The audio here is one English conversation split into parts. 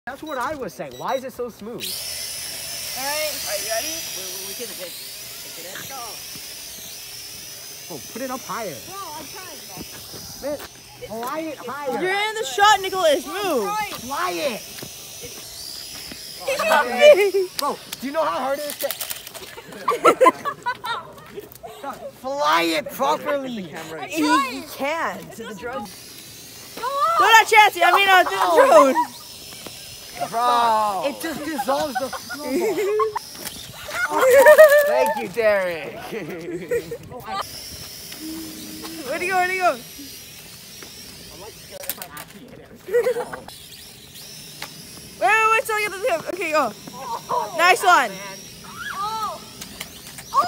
That's what I was saying. Why is it so smooth? Alright, you ready? We can hit. Let's go. Oh, put it up higher. Bro, I'm trying, bro. Man, fly it higher. You're in the shot, Nicholas. Move. Fly it. Bro, do you know how hard it is to... Fly it properly. He can to the drone. No, not Chancey. I mean, to the drone. Bro, it just dissolves the snowball. Thank you, Derek. Where'd he go? Where'd he go? I'm like scared if I actually hit it. Wait, till I get the tip. Okay, go. Nice one. Man. Oh!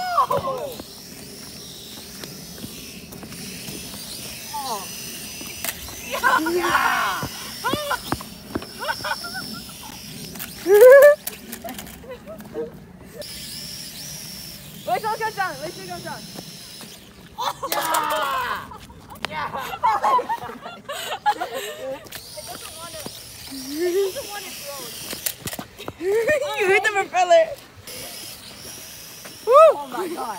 Yeah. Wait till it comes down. Wait till it comes down. Yeah. It doesn't want it thrown. You hit the propeller. Woo! Oh my god.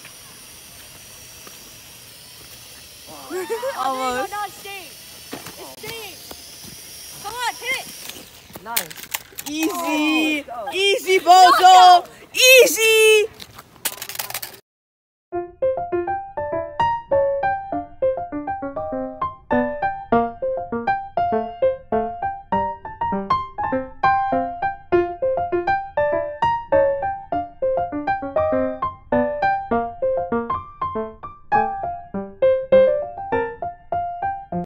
Almost. No, it's staying. It's staying. Come on, hit it. Nice. Easy. Easy, Bozo. Easy.